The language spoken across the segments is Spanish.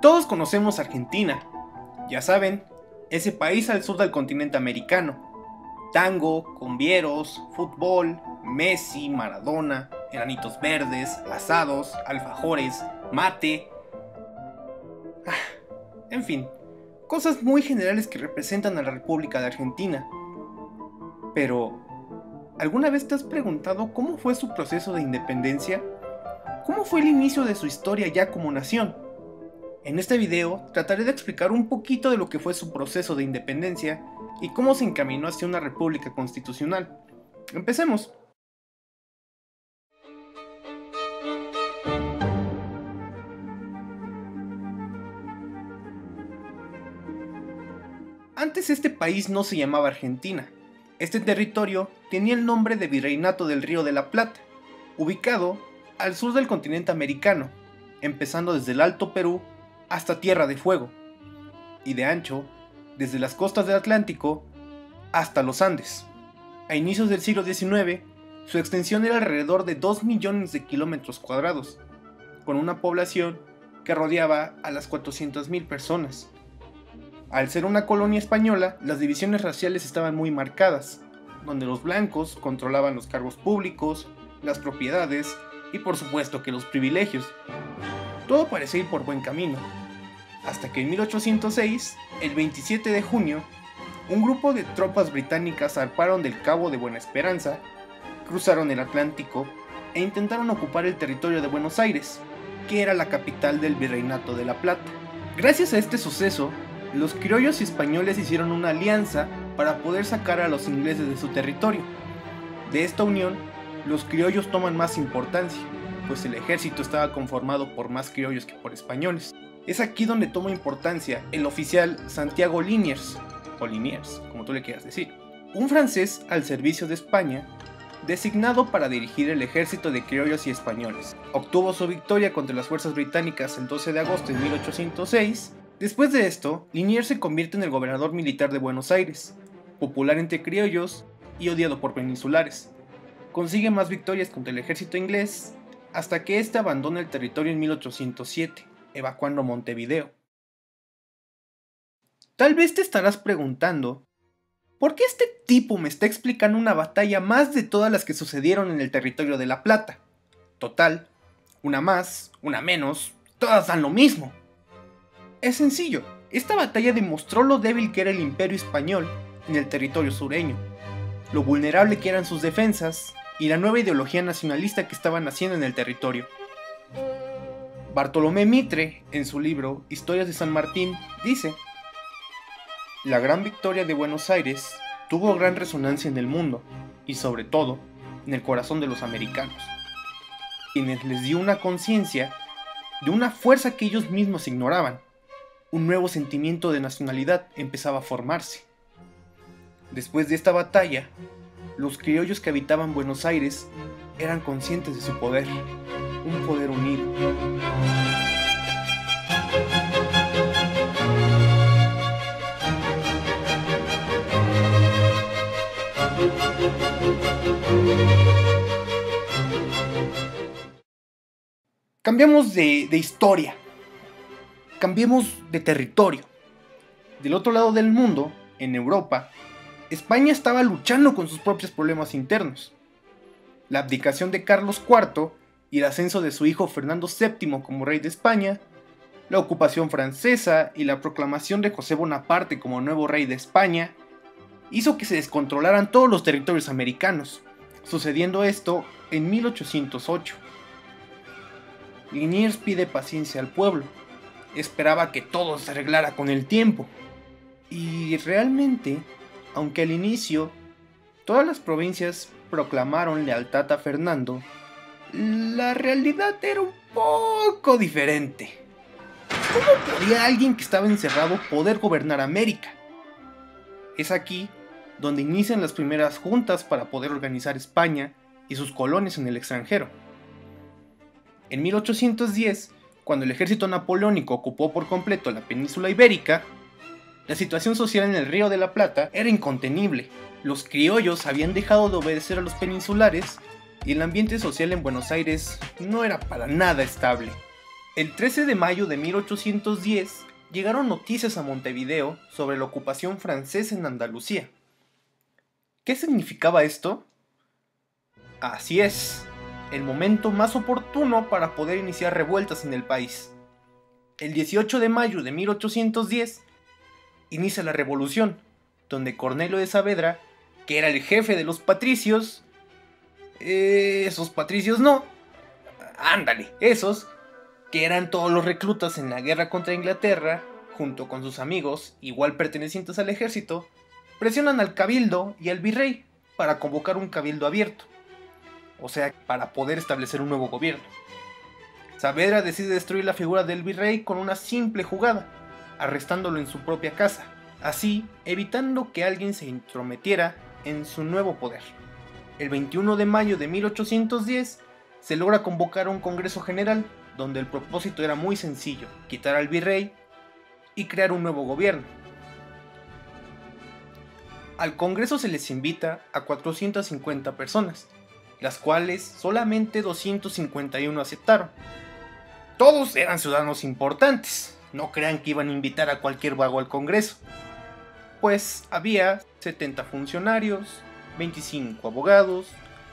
Todos conocemos Argentina, ya saben, ese país al sur del continente americano. Tango, cumbieros, fútbol, Messi, Maradona, enanitos verdes, asados, alfajores, mate. En fin, cosas muy generales que representan a la República de Argentina. Pero, ¿alguna vez te has preguntado cómo fue su proceso de independencia? ¿Cómo fue el inicio de su historia ya como nación? En este video trataré de explicar un poquito de lo que fue su proceso de independencia y cómo se encaminó hacia una república constitucional. Empecemos. Antes este país no se llamaba Argentina. Este territorio tenía el nombre de Virreinato del Río de la Plata, ubicado al sur del continente americano, empezando desde el Alto Perú hasta Tierra de Fuego, y de ancho, desde las costas del Atlántico hasta los Andes. A inicios del siglo XIX, su extensión era alrededor de 2 millones de kilómetros cuadrados, con una población que rodeaba a las 400.000 personas. Al ser una colonia española, las divisiones raciales estaban muy marcadas, donde los blancos controlaban los cargos públicos, las propiedades y por supuesto que los privilegios. Todo parecía ir por buen camino, hasta que en 1806, el 27 de junio, un grupo de tropas británicas zarparon del Cabo de Buena Esperanza, cruzaron el Atlántico e intentaron ocupar el territorio de Buenos Aires, que era la capital del Virreinato de la Plata. Gracias a este suceso, los criollos y españoles hicieron una alianza para poder sacar a los ingleses de su territorio. De esta unión, los criollos toman más importancia, pues el ejército estaba conformado por más criollos que por españoles. Es aquí donde toma importancia el oficial Santiago Liniers, o Liniers, como tú le quieras decir, un francés al servicio de España, designado para dirigir el ejército de criollos y españoles. Obtuvo su victoria contra las fuerzas británicas el 12 de agosto de 1806. Después de esto, Liniers se convierte en el gobernador militar de Buenos Aires, popular entre criollos y odiado por peninsulares. Consigue más victorias contra el ejército inglés, hasta que éste abandona el territorio en 1807, evacuando Montevideo. Tal vez te estarás preguntando, ¿por qué este tipo me está explicando una batalla más de todas las que sucedieron en el territorio de La Plata? Total, una más, una menos, todas dan lo mismo. Es sencillo, esta batalla demostró lo débil que era el imperio español en el territorio sureño, lo vulnerable que eran sus defensas y la nueva ideología nacionalista que estaban naciendo en el territorio. Bartolomé Mitre, en su libro Historias de San Martín, dice: la gran victoria de Buenos Aires tuvo gran resonancia en el mundo, y sobre todo, en el corazón de los americanos, quienes les dio una conciencia de una fuerza que ellos mismos ignoraban. Un nuevo sentimiento de nacionalidad empezaba a formarse. Después de esta batalla, los criollos que habitaban Buenos Aires eran conscientes de su poder, un poder unido. Cambiamos de historia, cambiemos de territorio. Del otro lado del mundo, en Europa, España estaba luchando con sus propios problemas internos. La abdicación de Carlos IV y el ascenso de su hijo Fernando VII como rey de España, la ocupación francesa y la proclamación de José Bonaparte como nuevo rey de España, hizo que se descontrolaran todos los territorios americanos, sucediendo esto en 1808. Liniers pide paciencia al pueblo, esperaba que todo se arreglara con el tiempo, y realmente, aunque al inicio todas las provincias proclamaron lealtad a Fernando, la realidad era un poco diferente. ¿Cómo podía alguien que estaba encerrado poder gobernar América? Es aquí donde inician las primeras juntas para poder organizar España y sus colonias en el extranjero. En 1810, cuando el ejército napoleónico ocupó por completo la península ibérica, la situación social en el Río de la Plata era incontenible. Los criollos habían dejado de obedecer a los peninsulares y el ambiente social en Buenos Aires no era para nada estable. El 13 de mayo de 1810 llegaron noticias a Montevideo sobre la ocupación francesa en Andalucía. ¿Qué significaba esto? Así es, el momento más oportuno para poder iniciar revueltas en el país. El 18 de mayo de 1810 inicia la revolución, donde Cornelio de Saavedra, que era el jefe de los patricios, esos patricios no, ándale, esos, que eran todos los reclutas en la guerra contra Inglaterra, junto con sus amigos, igual pertenecientes al ejército, presionan al cabildo y al virrey para convocar un cabildo abierto, o sea, para poder establecer un nuevo gobierno. Saavedra decide destruir la figura del virrey con una simple jugada, arrestándolo en su propia casa, así evitando que alguien se intrometiera en su nuevo poder. El 21 de mayo de 1810 se logra convocar un Congreso General donde el propósito era muy sencillo, quitar al virrey y crear un nuevo gobierno. Al Congreso se les invita a 450 personas, las cuales solamente 251 aceptaron. Todos eran ciudadanos importantes, no crean que iban a invitar a cualquier vago al Congreso, pues había 70 funcionarios, 25 abogados,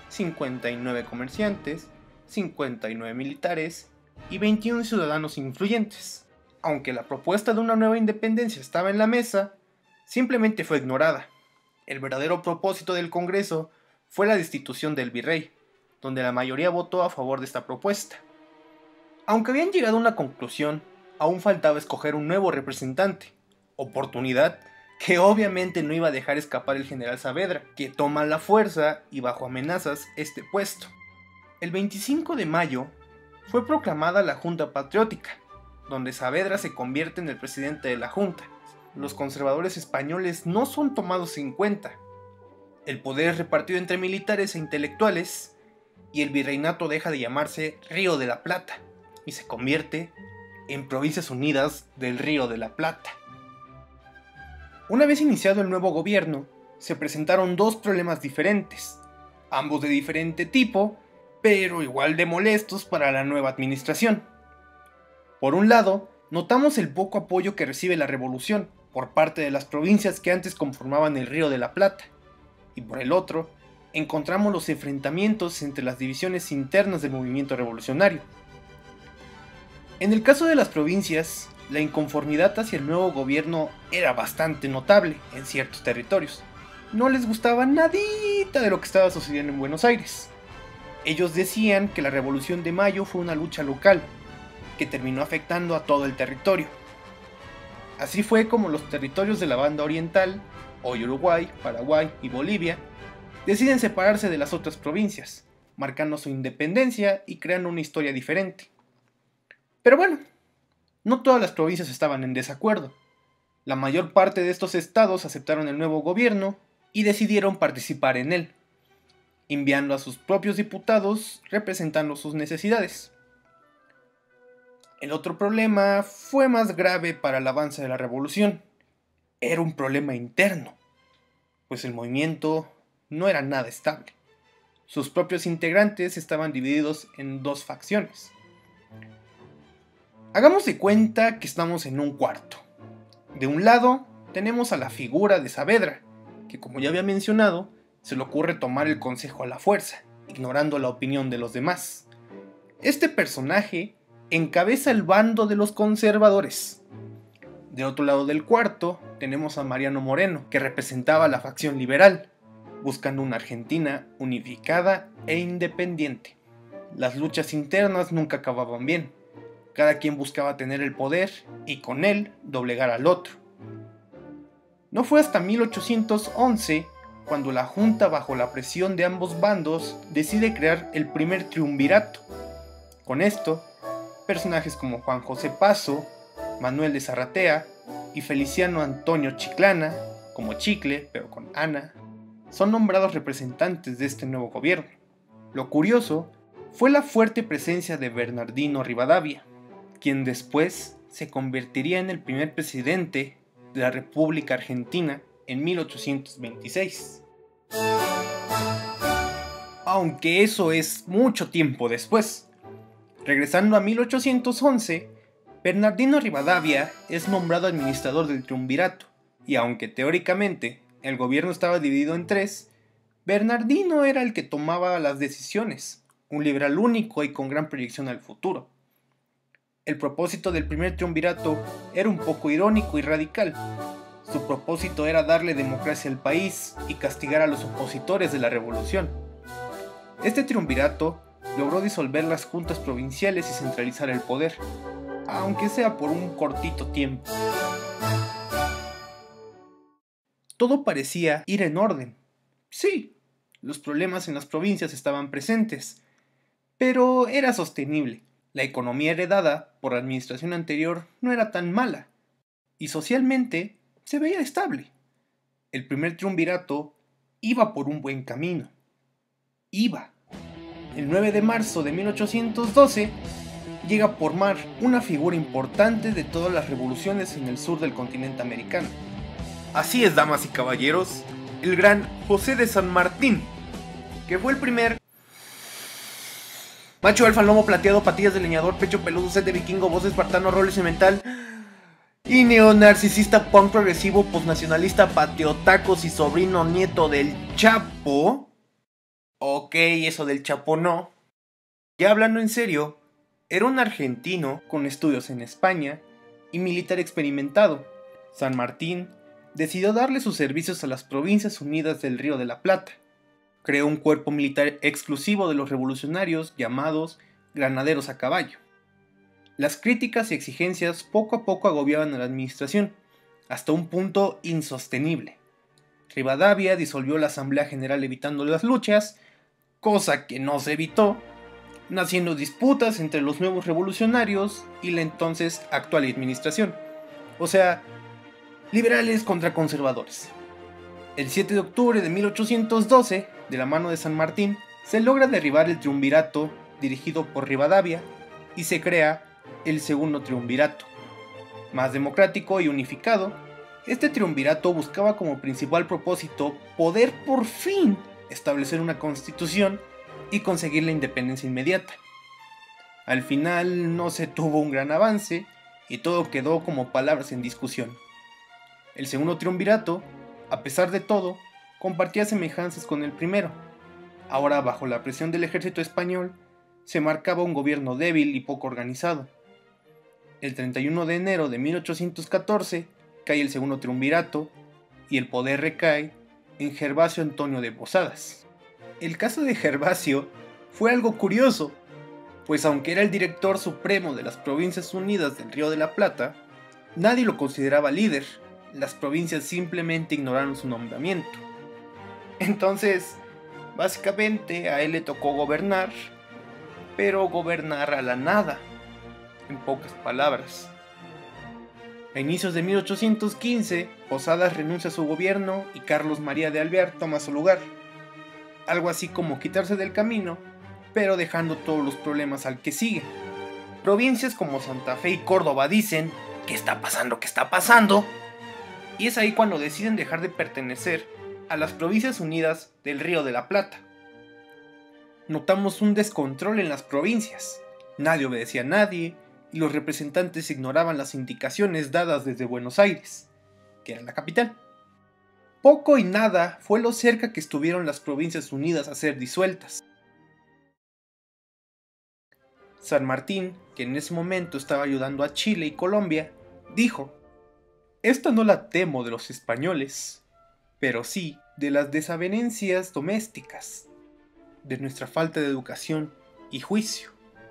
59 comerciantes, 59 militares y 21 ciudadanos influyentes. Aunque la propuesta de una nueva independencia estaba en la mesa, simplemente fue ignorada. El verdadero propósito del Congreso fue la destitución del virrey, donde la mayoría votó a favor de esta propuesta. Aunque habían llegado a una conclusión, aún faltaba escoger un nuevo representante, oportunidad que obviamente no iba a dejar escapar el general Saavedra, que toma a la fuerza y bajo amenazas este puesto. El 25 de mayo fue proclamada la Junta Patriótica, donde Saavedra se convierte en el presidente de la Junta. Los conservadores españoles no son tomados en cuenta. El poder es repartido entre militares e intelectuales, y el virreinato deja de llamarse Río de la Plata, y se convierte en Provincias Unidas del Río de la Plata. Una vez iniciado el nuevo gobierno, se presentaron dos problemas diferentes, ambos de diferente tipo, pero igual de molestos para la nueva administración. Por un lado, notamos el poco apoyo que recibe la revolución por parte de las provincias que antes conformaban el Río de la Plata, y por el otro, encontramos los enfrentamientos entre las divisiones internas del movimiento revolucionario. En el caso de las provincias, la inconformidad hacia el nuevo gobierno era bastante notable en ciertos territorios. No les gustaba nadita de lo que estaba sucediendo en Buenos Aires. Ellos decían que la Revolución de Mayo fue una lucha local, que terminó afectando a todo el territorio. Así fue como los territorios de la Banda Oriental, hoy Uruguay, Paraguay y Bolivia, deciden separarse de las otras provincias, marcando su independencia y creando una historia diferente. Pero bueno, no todas las provincias estaban en desacuerdo. La mayor parte de estos estados aceptaron el nuevo gobierno y decidieron participar en él, enviando a sus propios diputados representando sus necesidades. El otro problema fue más grave para el avance de la revolución. Era un problema interno, pues el movimiento no era nada estable. Sus propios integrantes estaban divididos en dos facciones. Hagamos de cuenta que estamos en un cuarto. De un lado tenemos a la figura de Saavedra, que como ya había mencionado, se le ocurre tomar el consejo a la fuerza, ignorando la opinión de los demás. Este personaje encabeza el bando de los conservadores. De otro lado del cuarto tenemos a Mariano Moreno, que representaba la facción liberal, buscando una Argentina unificada e independiente. Las luchas internas nunca acababan bien. Cada quien buscaba tener el poder y con él doblegar al otro. No fue hasta 1811 cuando la Junta, bajo la presión de ambos bandos, decide crear el primer triunvirato. Con esto, personajes como Juan José Paso, Manuel de Zarratea y Feliciano Antonio Chiclana, como Chicle, pero con Ana, son nombrados representantes de este nuevo gobierno. Lo curioso fue la fuerte presencia de Bernardino Rivadavia, quien después se convertiría en el primer presidente de la República Argentina en 1826. Aunque eso es mucho tiempo después. Regresando a 1811, Bernardino Rivadavia es nombrado administrador del triunvirato, y aunque teóricamente el gobierno estaba dividido en tres, Bernardino era el que tomaba las decisiones, un liberal único y con gran proyección al futuro. El propósito del primer triunvirato era un poco irónico y radical. Su propósito era darle democracia al país y castigar a los opositores de la revolución. Este triunvirato logró disolver las juntas provinciales y centralizar el poder, aunque sea por un cortito tiempo. Todo parecía ir en orden. Sí, los problemas en las provincias estaban presentes, pero era sostenible. La economía heredada por la administración anterior no era tan mala, y socialmente se veía estable. El primer triunvirato iba por un buen camino. Iba. El 9 de marzo de 1812 llega por mar una figura importante de todas las revoluciones en el sur del continente americano. Así es, damas y caballeros, el gran José de San Martín, que fue el primer macho alfa, lomo plateado, patillas de leñador, pecho peludo, sed de vikingo, voz espartano, rol mental y neonarcisista, punk progresivo, posnacionalista, patriotacos y sobrino nieto del Chapo. Ok, eso del Chapo no. Ya hablando en serio, era un argentino con estudios en España y militar experimentado. San Martín decidió darle sus servicios a las Provincias Unidas del Río de la Plata. Creó un cuerpo militar exclusivo de los revolucionarios llamados granaderos a caballo. Las críticas y exigencias poco a poco agobiaban a la administración, hasta un punto insostenible. Rivadavia disolvió la Asamblea General evitando las luchas, cosa que no se evitó, naciendo disputas entre los nuevos revolucionarios y la entonces actual administración, o sea, liberales contra conservadores. El 7 de octubre de 1812, de la mano de San Martín, se logra derribar el triunvirato dirigido por Rivadavia y se crea el segundo triunvirato. Más democrático y unificado, este triunvirato buscaba como principal propósito poder por fin establecer una constitución y conseguir la independencia inmediata. Al final no se tuvo un gran avance y todo quedó como palabras en discusión. El segundo triunvirato, a pesar de todo, compartía semejanzas con el primero. Ahora, bajo la presión del ejército español, se marcaba un gobierno débil y poco organizado. El 31 de enero de 1814 cae el segundo triunvirato y el poder recae en Gervasio Antonio de Posadas. El caso de Gervasio fue algo curioso, pues aunque era el director supremo de las Provincias Unidas del Río de la Plata, nadie lo consideraba líder. Las provincias simplemente ignoraron su nombramiento. Entonces, básicamente a él le tocó gobernar, pero gobernar a la nada, en pocas palabras. A inicios de 1815, Posadas renuncia a su gobierno y Carlos María de Alvear toma su lugar. Algo así como quitarse del camino, pero dejando todos los problemas al que sigue. Provincias como Santa Fe y Córdoba dicen, ¿qué está pasando? ¿Qué está pasando? Y es ahí cuando deciden dejar de pertenecer a las Provincias Unidas del Río de la Plata. Notamos un descontrol en las provincias. Nadie obedecía a nadie y los representantes ignoraban las indicaciones dadas desde Buenos Aires, que era la capital. Poco y nada fue lo cerca que estuvieron las Provincias Unidas a ser disueltas. San Martín, que en ese momento estaba ayudando a Chile y Colombia, dijo: «Esta no la temo de los españoles, pero sí de las desavenencias domésticas, de nuestra falta de educación y juicio».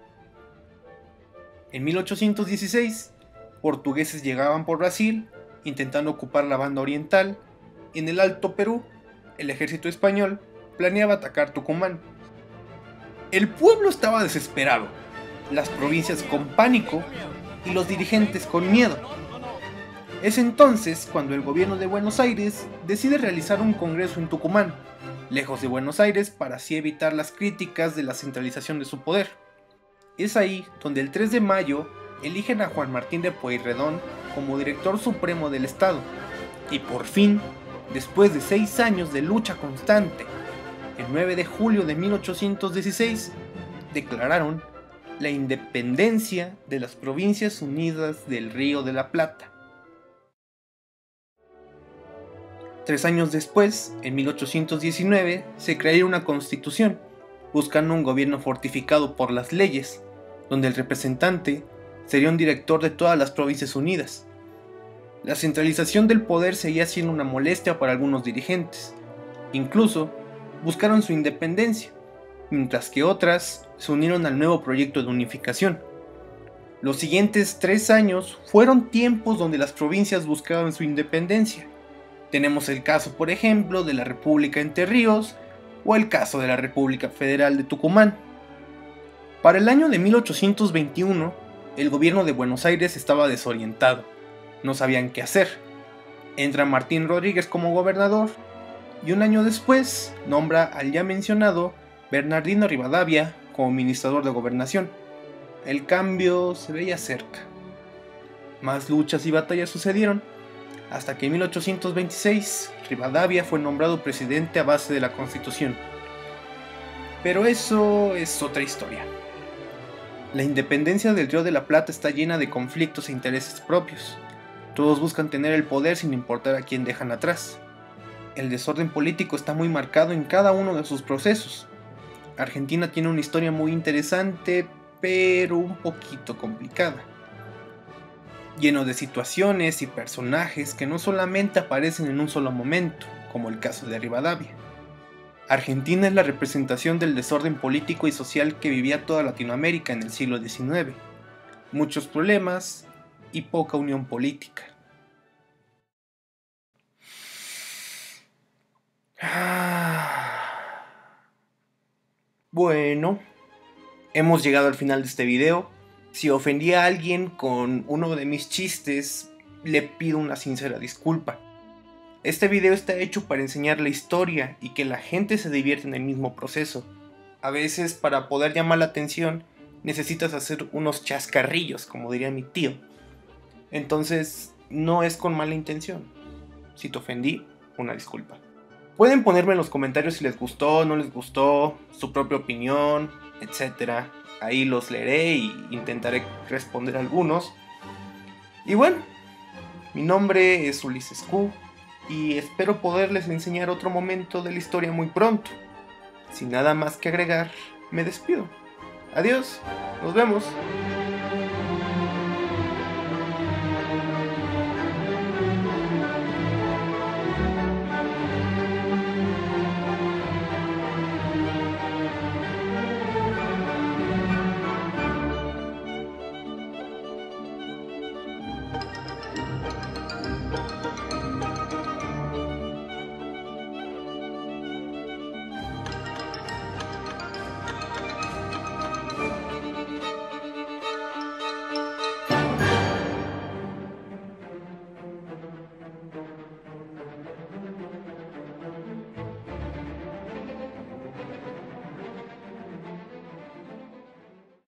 En 1816, portugueses llegaban por Brasil, intentando ocupar la banda oriental, y en el Alto Perú, el ejército español planeaba atacar Tucumán. El pueblo estaba desesperado, las provincias con pánico y los dirigentes con miedo. Es entonces cuando el gobierno de Buenos Aires decide realizar un congreso en Tucumán, lejos de Buenos Aires, para así evitar las críticas de la centralización de su poder. Es ahí donde el 3 de mayo eligen a Juan Martín de Pueyrredón como director supremo del Estado, y por fin, después de 6 años de lucha constante, el 9 de julio de 1816, declararon la independencia de las Provincias Unidas del Río de la Plata. 3 años después, en 1819, se crearía una constitución, buscando un gobierno fortificado por las leyes, donde el representante sería un director de todas las Provincias Unidas. La centralización del poder seguía siendo una molestia para algunos dirigentes. Incluso, buscaron su independencia, mientras que otras se unieron al nuevo proyecto de unificación. Los siguientes 3 años fueron tiempos donde las provincias buscaban su independencia. Tenemos el caso, por ejemplo, de la República Entre Ríos o el caso de la República Federal de Tucumán. Para el año de 1821, el gobierno de Buenos Aires estaba desorientado, no sabían qué hacer. Entra Martín Rodríguez como gobernador y un año después nombra al ya mencionado Bernardino Rivadavia como administrador de gobernación. El cambio se veía cerca. Más luchas y batallas sucedieron, hasta que en 1826 Rivadavia fue nombrado presidente a base de la Constitución. Pero eso es otra historia. La independencia del Río de la Plata está llena de conflictos e intereses propios. Todos buscan tener el poder sin importar a quién dejan atrás. El desorden político está muy marcado en cada uno de sus procesos. Argentina tiene una historia muy interesante, pero un poquito complicada, lleno de situaciones y personajes que no solamente aparecen en un solo momento, como el caso de Rivadavia. Argentina es la representación del desorden político y social que vivía toda Latinoamérica en el siglo XIX. Muchos problemas y poca unión política. Bueno, hemos llegado al final de este video. Si ofendí a alguien con uno de mis chistes, le pido una sincera disculpa. Este video está hecho para enseñar la historia y que la gente se divierta en el mismo proceso. A veces, para poder llamar la atención, necesitas hacer unos chascarrillos, como diría mi tío. Entonces, no es con mala intención. Si te ofendí, una disculpa. Pueden ponerme en los comentarios si les gustó, no les gustó, su propia opinión, etc. Ahí los leeré e intentaré responder algunos. Y bueno, mi nombre es Ulises Q y espero poderles enseñar otro momento de la historia muy pronto. Sin nada más que agregar, me despido. Adiós, nos vemos.